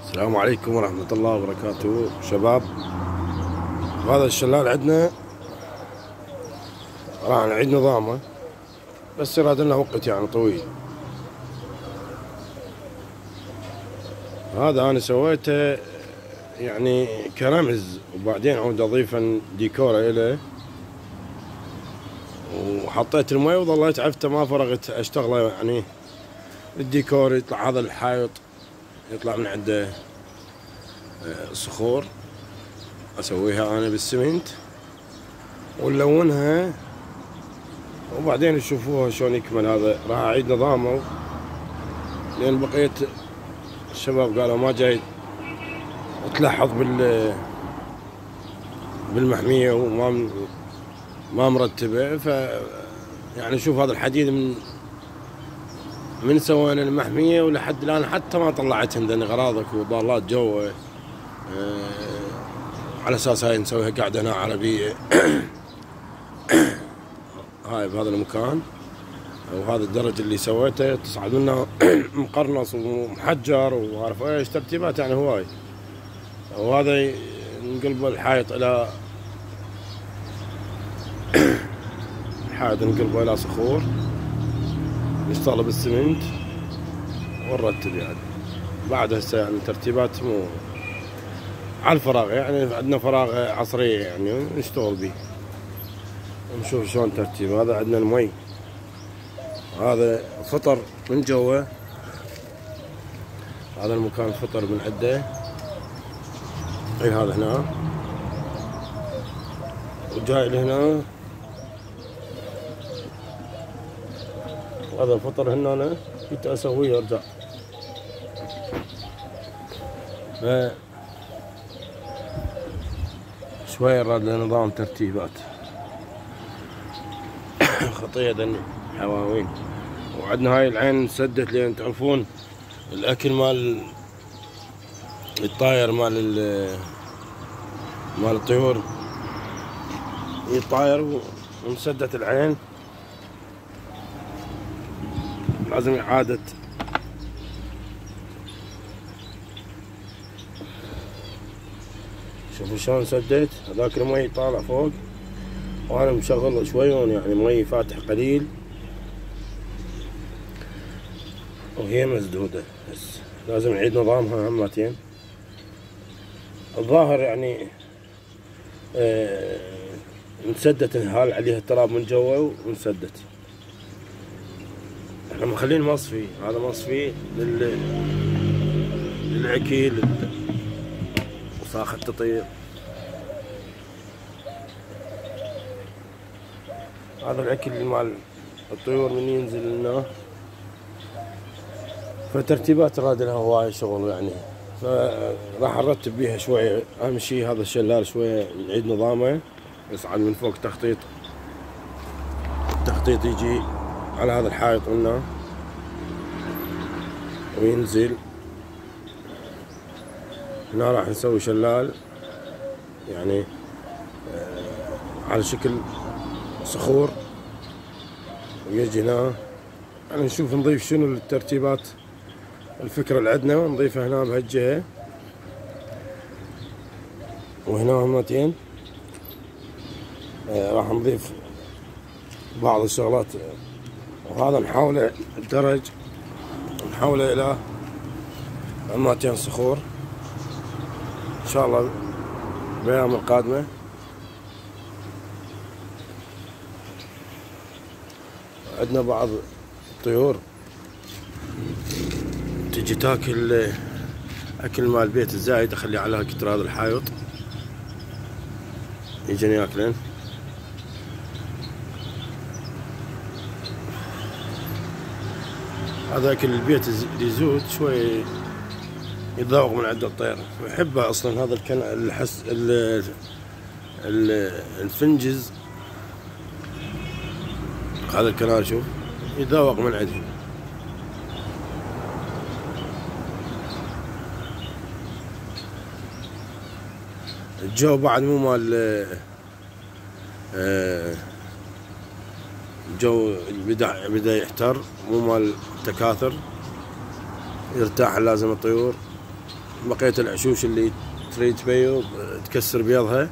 السلام عليكم ورحمة الله وبركاته شباب. هذا الشلال عندنا راح نعيد نظامه، بس يراد لنا وقت يعني طويل. هذا أنا سويته يعني كرمز، وبعدين عود أضيفا ديكور إليه، وحطيت المي وظليت عفته ما فرغت أشتغله. يعني الديكور يطلع هذا الحائط يطلع من عنده صخور اسويها انا بالسمنت ونلونها، وبعدين تشوفوها شلون يكمل. هذا راح اعيد نظامه لان بقية الشباب قالوا ما جاي تلحظ بالمحمية وما مرتبة. ف يعني شوف هذا الحديد من سوينا المحمية ولحد الآن حتى ما طلعتهن لأن غراضك وضالات جوا. على أساس هاي نسويها قاعدة هنا عربية. هاي بهذا المكان، وهذا الدرج اللي سويته تصعد منه مقرنص ومحجر وعارف ايش ترتيبات يعني هواي. وهذا نقلبه الحائط إلى الحائط نقلبه إلى صخور، نشتغل بالسمنت ونرتب. يعني بعد هسه يعني ترتيبات مو على الفراغ، يعني عندنا فراغ عصرية يعني نشتغل به ونشوف شلون ترتيب. هذا عندنا المي، هذا فطر من جوا، هذا المكان فطر من عنده. اي هذا هنا وجاي لهنا، هذا الفطر هنا أنا كنت اسويه وارجع. شوية راد لنظام ترتيبات. خطية دني حواوين. وعندنا هاي العين سدت لان تعرفون الاكل مال الطاير مال الطيور يطاير، وانسدت العين لازم إعادة. شوفوا شلون سديت. هذاك المي طالع فوق وانا مشغل شويون، يعني مي فاتح قليل وهي مسدودة، بس لازم نعيد نظامها همتين. الظاهر يعني انسدت انهال عليها التراب من جوا وانسدت. احنا مخلين مصفي، هذا مصفي للعكيل وساخ التطير. هذا العكل مال الطيور من ينزل لنا، فترتيبات راد لها هواي شغل يعني. فراح نرتب بيها شوية. اهم شيء هذا الشلال شوية نعيد نظامه، يصعد من فوق تخطيط يجي على هذا الحائط هنا وينزل هنا. راح نسوي شلال يعني على شكل صخور، ويجي هنا يعني نشوف نضيف شنو الترتيبات الفكرة اللي عندنا ونضيفها هنا بهالجهة، وهنا همتين راح نضيف بعض الشغلات. وهذا نحوله الدرج نحوله إلى همتين صخور إن شاء الله بالأيام القادمة. عندنا بعض الطيور تجي تاكل أكل مال البيت الزايد، أخليه على كتر هذا الحائط يجن ياكلن. هذا أكل البيت اللي يزود شوي يتذوق من عند الطير ويحبه أصلا. هذا الحس الفنجز، هذا الكنار شوف يتذوق من عندهم. الجو بعد مو مال الجو بدأ يحتر، مو مال تكاثر، يرتاح لازم الطيور بقية العشوش اللي تريد تبيض تكسر بيضها.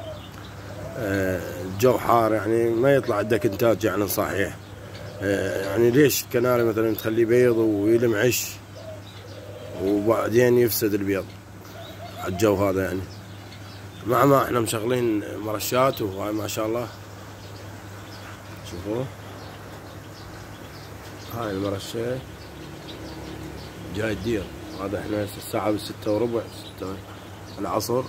الجو حار يعني ما يطلع عندك انتاج يعني صحيح. يعني ليش الكناري مثلا تخليه بيض ويلم عش وبعدين يفسد البيض على الجو هذا يعني. مع ما احنا مشغلين مرشات وهاي ما شاء الله شوفوا هاي المرشة جاي تدير. هذا احنا الساعة بالستة وربع 6 العصر.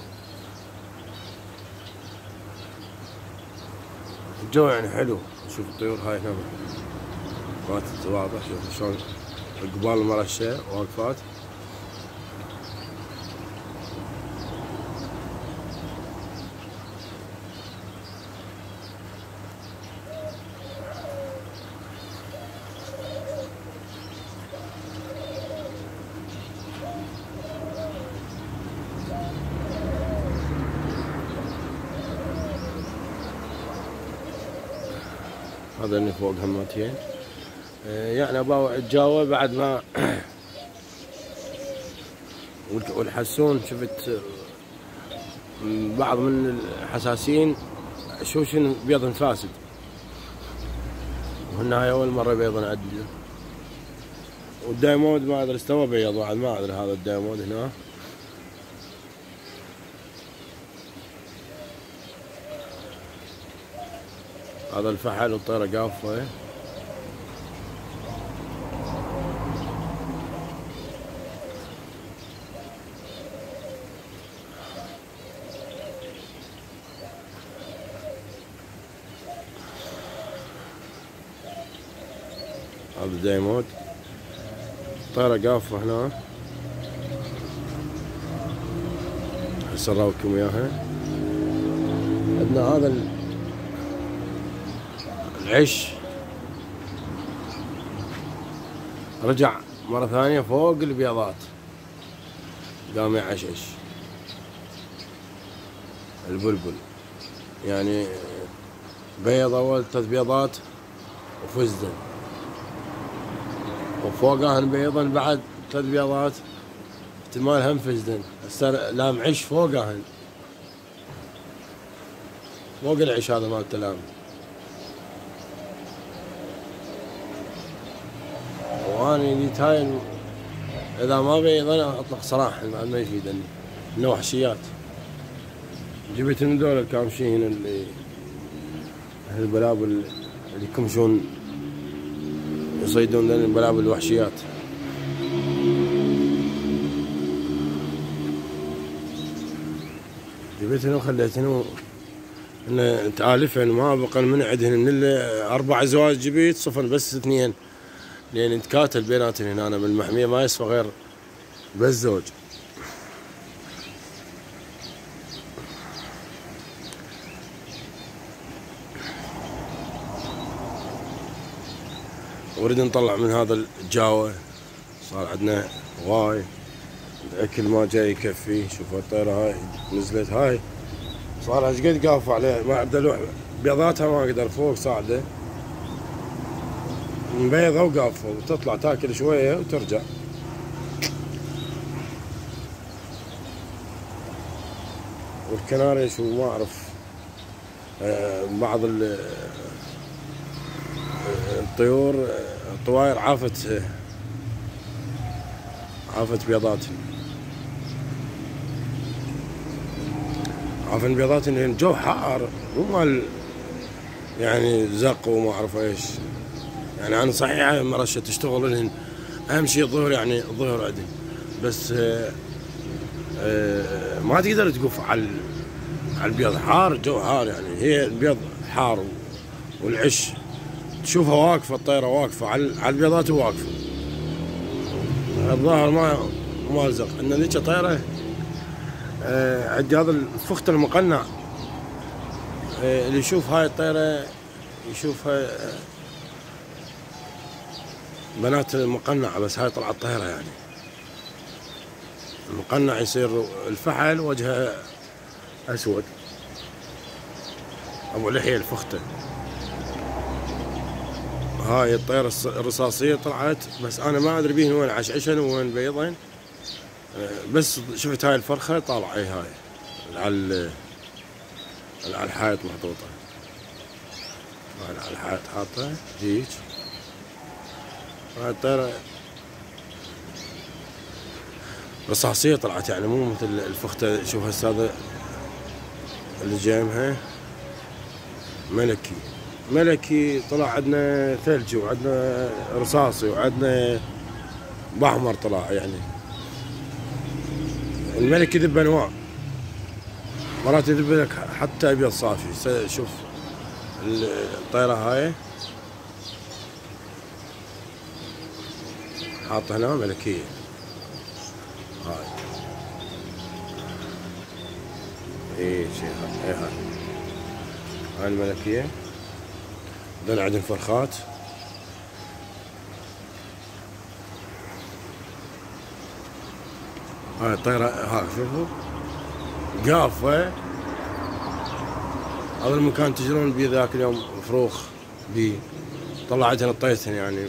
الجو يعني حلو. شوف الطيور هاي هنا ما تتواضع. شوف شلون قبال المرشة واقفات. هذا اللي فوق همتين يعني اباوع الجاوة بعد ما والحسون شفت بعض من الحساسين شوش بيض فاسد وهن هاي اول مرة بيض عندي. والدايموند ما ادري استوى بيض بعد ما ادري. هذا الدايموند هنا هذا الفحل والطيرة قافة. هذا دايموند طيرة قافة هنا هسه اراويكم اياها. عندنا هذا العش رجع مرة ثانية فوق البيضات قام يعشش. البلبل يعني بيض اول 3 بيضات وفزدن وفوقهن بيضا بعد 3 بيضات احتمال هم فزدن. هسه لام عش فوقهن فوق العش هذا مالت لام. واني نيت هاي اذا ما بيض انا اطلق صراحة ما يفيدني انه وحشيات. جبت من دول الكامشين اللي البلابل اللي يكمشون يصيدون البلابل الوحشيات. جبتهن وخليتهن ان تالفهن ما بقى من عندهن من 4 ازواج جبيت صفن بس 2 لان نتكاتل بيناتهن هنا بالمحمية ما يسوى غير بس زوج. وريد نطلع من هذا الجاوة صار عندنا هواي الاكل ما جاي يكفي. شوفوا الطيرة هاي نزلت هاي صار ايش قد قافوا عليها ما عندها لوح بيضاتها ما اقدر فوق صاعدة مبيضة وقافة وتطلع تاكل شوية وترجع. والكناري شو ما اعرف بعض الطيور الطواير عافت بيضاتهن. عافن بيضاتهن لان الجو حار مو مال يعني زق وما اعرف ايش. يعني انا صحيح مرشة تشتغل لهن اهم شيء الظهر يعني الظهر عندي بس ما تقدر تقف على البيض حار. الجو حار يعني هي البيض حار والعش تشوفها واقفة الطيرة واقفة على البيضات واقفة. الظاهر ما لزق. ان ذيك طيرة عندي هذا الفخت المقنع اللي يشوف هاي الطيرة يشوفها بنات المقنعة بس هاي طلعت طيرة يعني. المقنع يصير الفحل وجهه اسود ابو لحية الفختة. هاي الطيرة الرصاصية طلعت بس انا ما ادري بيهن وين عشعشن وين بيضن بس شفت هاي الفرخة طالعة هاي على الحائط محطوطة، على الحائط حاطة هيج. هاي الطيرة رصاصية طلعت يعني مو مثل الفختة. شوف هسه هذا اللي جايمها ملكي طلع عندنا ثلجي وعندنا رصاصي وعندنا باحمر طلع يعني. الملكي يذب انواع، مرات يذب لك حتى ابيض صافي. شوف الطيرة هاي حاطة هنا ملكية هاي. اي شي هاي الملكية. بعدين عندنا فرخات. هاي الطيرة ها شوفوا قافة. هذا المكان تجرون بيه ذاك اليوم فروخ بيه، طلعتهن طيتهن يعني.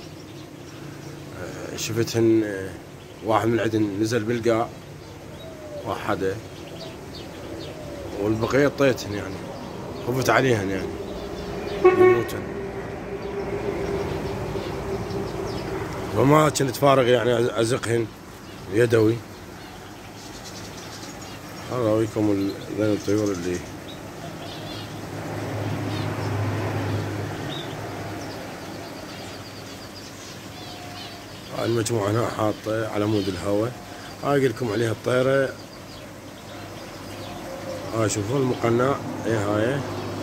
شفتهن واحد من عندن نزل بالقاع وحده، والبقية طيتهن يعني، خفت عليهن يعني يموتن. وما كنت فارغ يعني ازقهن يدوي. هذا اوريكم ذين الطيور اللي هاي المجموعة هنا حاطة على مود الهواء. هاي اقول لكم عليها الطيرة. هاي شوفوا المقنع هاي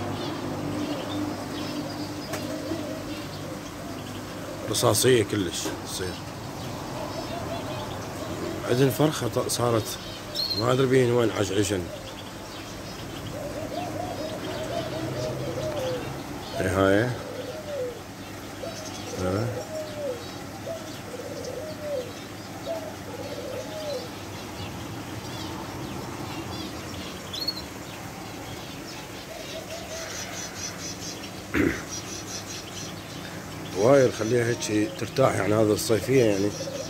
رصاصية كلش تصير. عندن فرخة صارت ما ادري بين وين عشن. هاي واير خليها هيك ترتاح يعني. هذا الصيفية يعني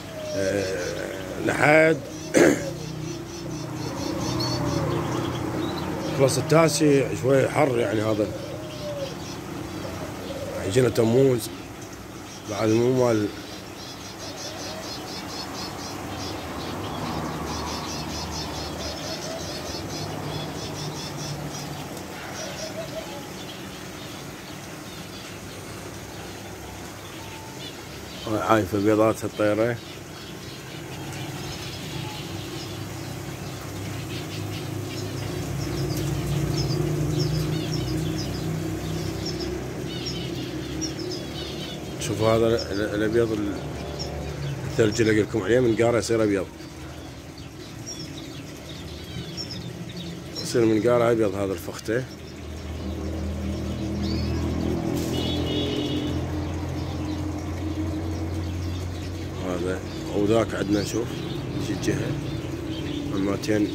لحد خلاص التاسع شوي حر يعني. هذا يجينا تموز بعد مو مال عايفة بيضات الطيرة. شوفوا هذا الابيض الثلج اللي اقول لكم عليه من قاره يصير ابيض، يصير من قاره ابيض. هذا الفخته هذا. وذاك عندنا شوف شي الجهه مالتين،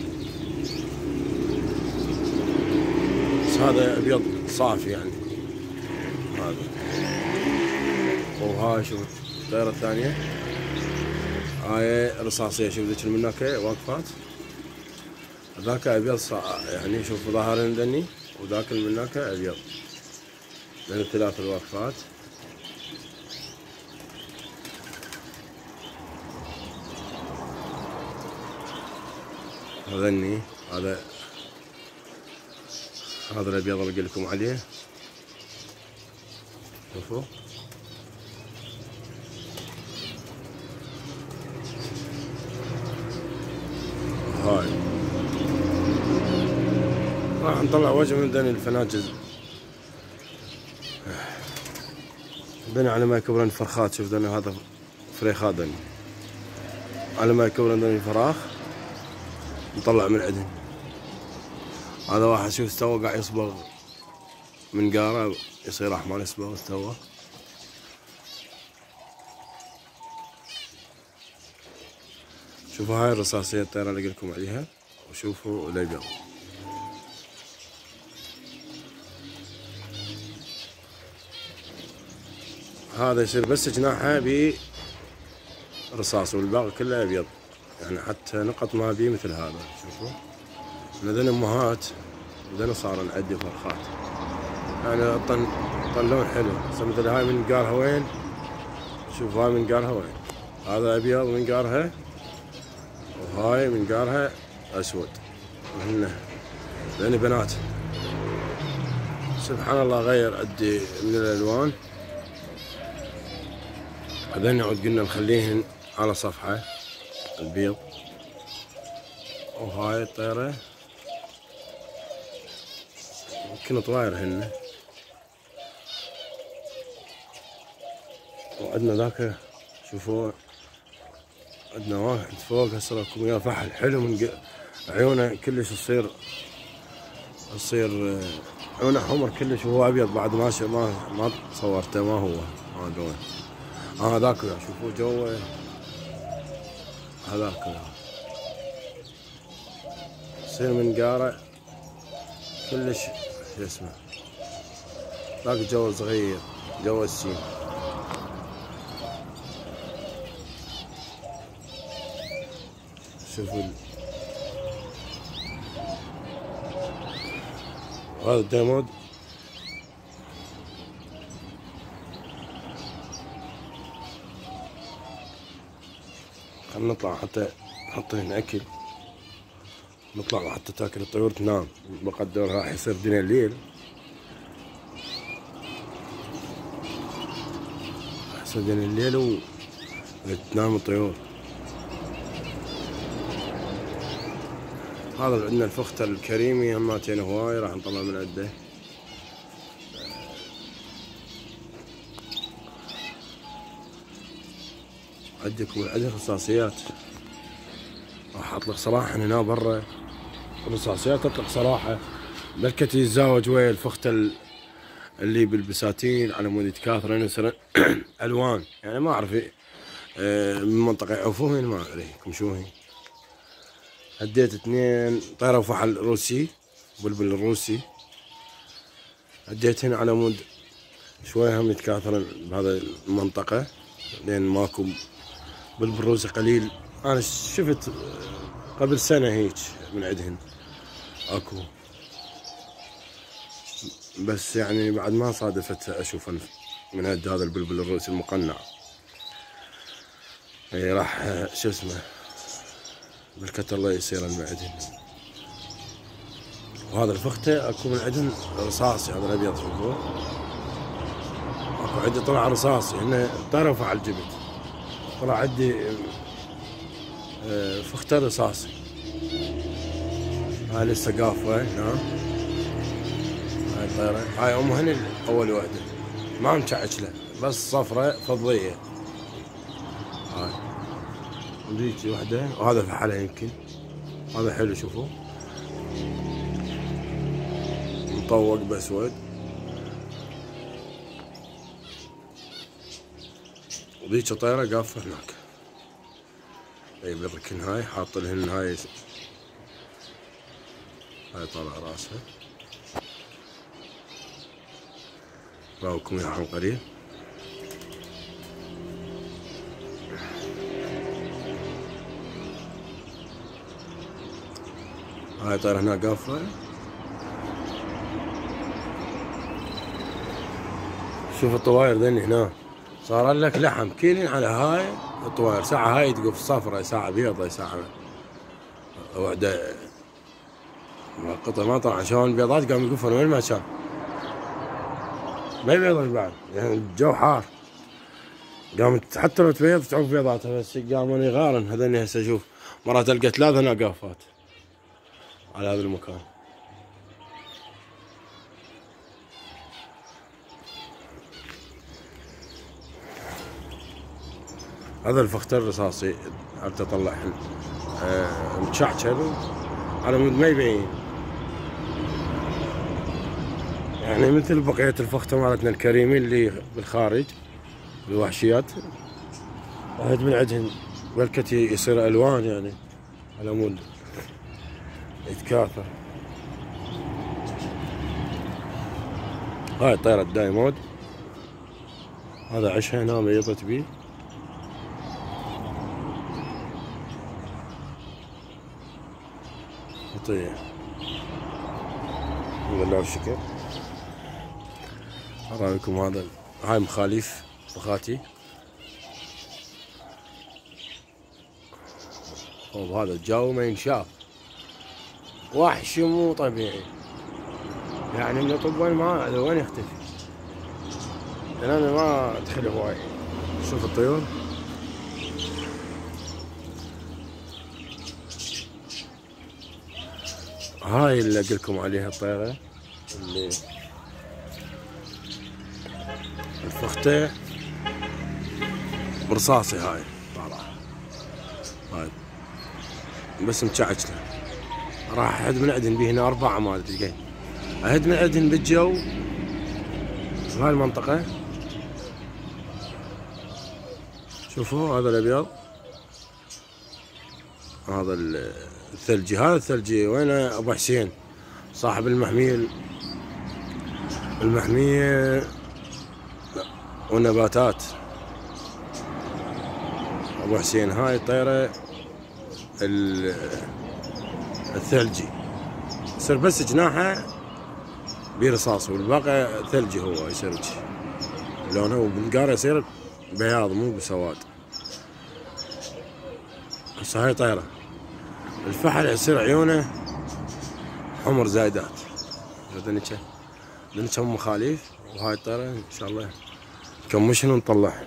بس هذا ابيض صافي يعني هذا. وهاي شوف الطيرة الثانية هاي رصاصية. شوف ذيك المناكة واقفات، ذاك ابيض يعني. شوف ظاهرين ذني، وذاك المناكة ابيض. من الثلاث الواقفات هذني. هذا الابيض اللي اقول لكم عليه شوفوا. هاي راح نطلع وجه من ذني الفناجز ذني على ما يكبرن فرخات. شوف ذني هذا فريخات ذني على ما يكبرن ذني الفراخ نطلع من عندن. هذا واحد شوف استوى قاعد يصبغ من قاره يصير احمر، يصبغ استوى. شوفوا هاي الرصاصية الطيرة اللي اقول لكم عليها، وشوفوا الابيض. هذا يصير بس جناحها برصاص والباقي كله ابيض. يعني حتى نقط ما بيه مثل هذا. شوفوا ذن امهات وذن صار نعدي فرخات، يعني طلون حلو. هسه مثل هاي من قارها وين؟ شوف هاي من قارها وين؟ هذا ابيض من قارها، وهاي من قارها اسود. وهن ذني بنات سبحان الله غير عدي من الالوان. هذين نعود قلنا نخليهن على صفحة البيض. وهاي الطيرة يمكن طواير هن. وعندنا ذاك شوفوا عندنا واحد فوق هسه لكم وياه فحل حلو من عيونه كلش تصير عيونه حمر كلش وهو ابيض بعد ما صورته. ما هو هذا هذاك شوفوا جوه هذاك يصير من قاره كلش شو اسمه. ذاك جو صغير جو السين. شوفوا هذا الديمود خلنا نطلع حتى نحط هنا اكل. نطلع حتى تاكل الطيور تنام. بقدر راح يصير دنيا الليل. راح يصير دنيا الليل وتنام الطيور. هذا عندنا الفختة الكريمي هماتين هواي راح نطلع من عنده. عندكم العدل رصاصيات راح اطلق صراحة هنا برا. الرصاصيات اطلق صراحة بركة يتزاوج ويا الفختة اللي بالبساتين على مود يتكاثرين مثلا الوان. يعني ما اعرف من منطقة يعوفوهن ما ادري شو هي. هديت 2 طيرة وفحل روسي بلبل الروسي. هديت هنا على مود شوية هم يتكاثرن بهذا المنطقة لين ماكو بلبل روسي قليل. انا شفت قبل سنة هيك من عندهن اكو، بس يعني بعد ما صادفت اشوف من هذا البلبل الروسي المقنع. راح شو اسمه بركة الله يصير المعدن. وهذا الفختة اكو من عندن رصاصي. هذا الابيض شوفوه اكو عندي طلع رصاصي. هنا طيرة وفحل جبت طلع عندي فختة رصاصي. هاي لسه قافة هنا. هاي الطيرة هاي ام هني اول وحدة ما مشعشلة بس صفرة فضية. هاي وديك وحدة وهذا فحلها يمكن. هذا حلو شوفوا مطوق باسود. وذيك طيرة قافة هناك. اي بالركن هاي حاط لهن هاي طالع راسها. راوكم اياها عن قريب. هاي طيرة هنا قافة. شوف الطواير ذني هنا صار لك لحم كيلين على هاي الطواير. ساعة هاي تقف صفرة ساعة بيضة ساعة وحدة قطع ما طلع. شلون البيضات قام يقفون وين ما كان ما يبيضون بعد يعني الجو حار. قامت حتى لو تبيض تعوف بيضاتها بس قاموا يغارن. هذني هسه شوف مرات القى 3 هنا قافات على هذا المكان. هذا الفختة الرصاصي حتى طلع متشعشر على مود ما يبين يعني مثل بقية الفختة مالتنا الكريمي اللي بالخارج الوحشيات. واحد من عندهن بلكة يصير الوان يعني على مود يتكاثر. هاي طيرة دايمود. هذا عشها هنا بيضت بيه. خطية. بالله والشكر. أراويكم هذا، هاي مخاليف فخاتي، وهذا الجو ما ينشاف، وحش مو طبيعي، يعني من طب وين يختفي، لأن أنا ما أدخل هواي. شوف الطيور، هاي اللي أقولكم عليها الطيرة اللي الفختة برصاصي، هاي طالعة، هاي بس متشعجلة. راح أهد من عدن بيه هنا 4 عمال، تلقين أهد من عدن بالجو في هاي المنطقة. شوفوا هذا الأبيض، هذا الثلجي، هذا الثلجي وين أبو حسين صاحب المحمية والنباتات. أبو حسين هاي الطيرة الثلجي، يصير بس جناحه برصاص والباقي ثلجي، هو يصير لونه، وبالقارة يصير بياض مو بسواد. هسه هاي طيرة الفحل يصير عيونه حمر زايدات، ذنك هم مخاليف. وهاي الطيرة ان شاء الله نكمشن ونطلعهن.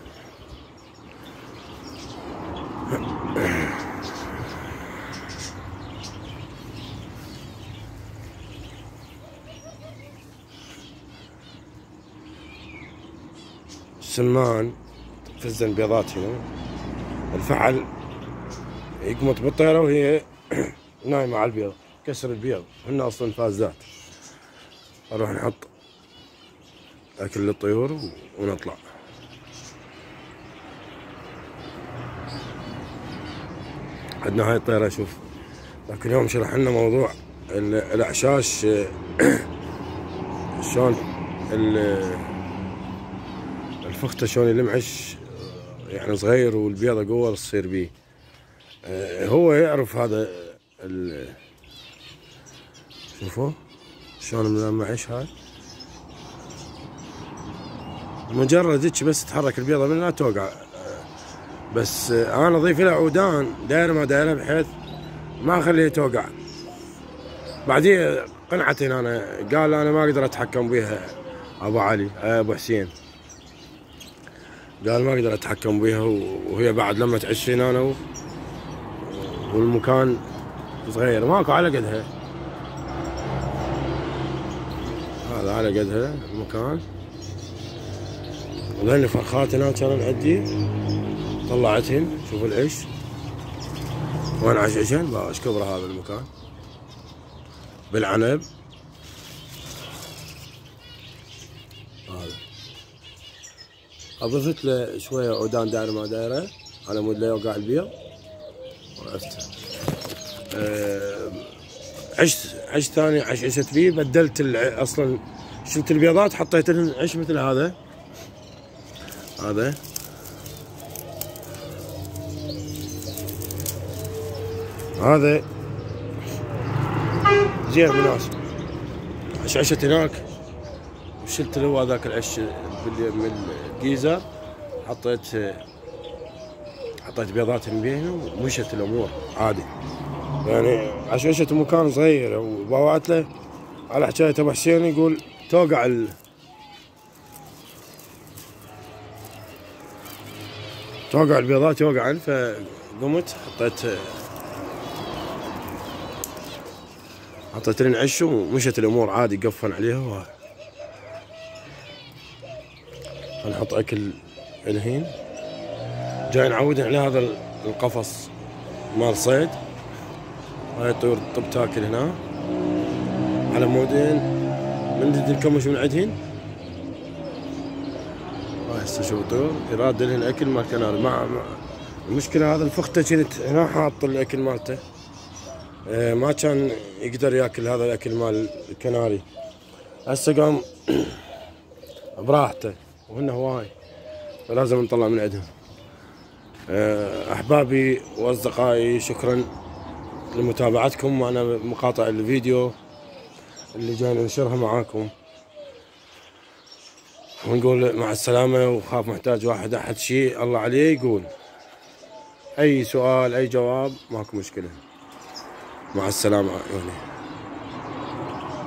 السمان تفزن بيضات هنا، الفحل يقمط بالطيرة وهي نايمة على البيض، كسر البيض، هن اصلا فازات. نروح نحط اكل للطيور ونطلع. عندنا هاي الطيرة، شوف ذاك اليوم شرح لنا موضوع الاعشاش، شلون الفختة شلون يلمعش يعني صغير والبيضة قوة تصير بيه. هو يعرف هذا شوفوا شلون ملمعش. هاي مجرد هيك بس تحرك البيضة منها توقع، بس انا اضيف لها عودان دايره ما دايره بحيث ما اخليها توقع. بعدين قنعتين انا، قال انا ما اقدر اتحكم بيها ابو علي ابو حسين، قال ما اقدر اتحكم بيها، وهي بعد لما تعيش هنا انا والمكان صغير ماكو على قدها، هذا على قدها المكان. وذني فرخات هنا كان عندي طلعتهن، شوفوا العيش وين عشعشن، باش كبره هذا المكان بالعنب. هذا اضفت له شويه عودان دايره ما دايره على مود لا يوقع البيض. وقفته عش ثاني عشعشت فيه، بدلت اصلا شلت البيضات حطيت لهم عش مثل هذا هذا زين مناسب. عشعشت هناك وشلت له هذاك العش من الجيزر، حطيت بيضات بينه ومشت الامور عادي. يعني عشعشت مكان صغير وبوعت له على حكايه ابو حسين، يقول توقع البيضات يوقعن، فقمت حطيت لين عش ومشت الامور عادي، قفن عليها. نحط اكل الحين، جاي نعودن على هذا القفص مال صيد. هاي الطيور طب تاكل هنا على مودين من نريد نكمش من عندهن. هسه شوف الطيور يراد لهن اكل مال كناري. مع المشكله هذا الفخته كنت هنا حاط الاكل مالته، ما كان يقدر ياكل هذا الاكل مال الكناري. هسه قام براحته وهن هواي، فلازم نطلع من عندهم. احبابي واصدقائي، شكرا لمتابعتكم وانا مقاطع الفيديو اللي جاي ننشرها معاكم، ونقول مع السلامة. وخاف محتاج واحد أحد شيء الله عليه يقول، أي سؤال أي جواب ماكو مشكلة. مع السلامة عيوني.